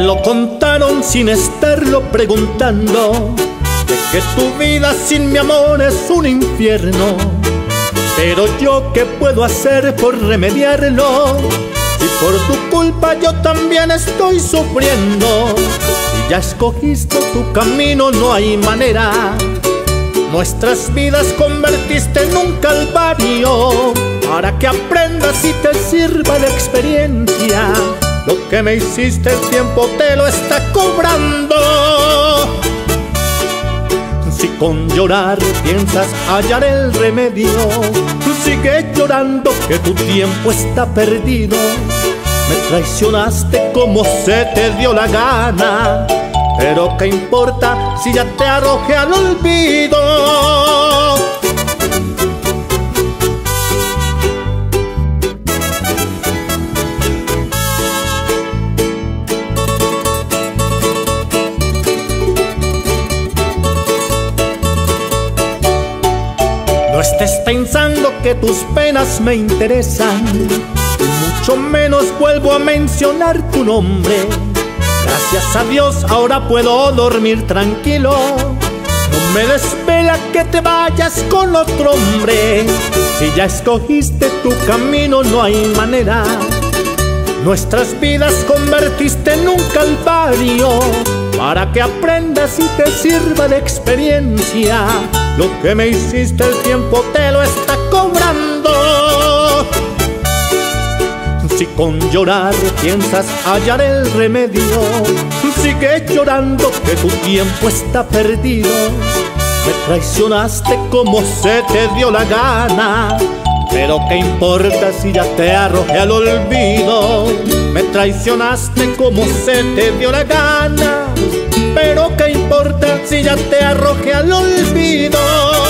lo contaron sin estarlo preguntando, de que tu vida sin mi amor es un infierno. Pero yo, ¿qué puedo hacer por remediarlo? Si por tu culpa yo también estoy sufriendo. Si ya escogiste tu camino, no hay manera. Nuestras vidas convertiste en un calvario, para que aprendas y te sirva de experiencia. Lo que me hiciste, el tiempo te lo está cobrando. Si con llorar piensas hallar el remedio, sigue llorando que tu tiempo está perdido. Me traicionaste como se te dio la gana, pero ¿qué importa si ya te arrojé al olvido? No estés pensando que tus penas me interesan, y mucho menos vuelvo a mencionar tu nombre. Gracias a Dios ahora puedo dormir tranquilo. No me desvela que te vayas con otro hombre. Si ya escogiste tu camino, no hay manera. Nuestras vidas convertiste en un calvario, para que aprendas y te sirva de experiencia. Lo que me hiciste, el tiempo te lo está cobrando. Si con llorar piensas hallar el remedio, sigue llorando que tu tiempo está perdido. Me traicionaste como se te dio la gana, pero ¿qué importa si ya te arrojé al olvido? Me traicionaste como se te dio la gana, pero ¿qué importa si ya te arrojé al olvido?